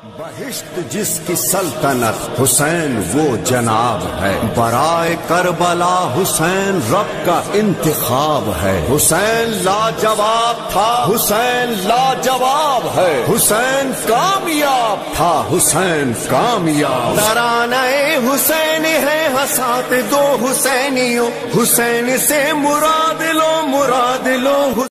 बहिश्त जिसकी सल्तनत हुसैन वो जनाब है। बराए करबला हुसैन रब का इंतखाब है। हुसैन लाजवाब था, हुसैन लाजवाब है। हुसैन कामयाब था, हुसैन कामयाब। तरानाए हुसैन है हसात दो हुसैनियों, हुसैन से मुराद लो मुराद लो।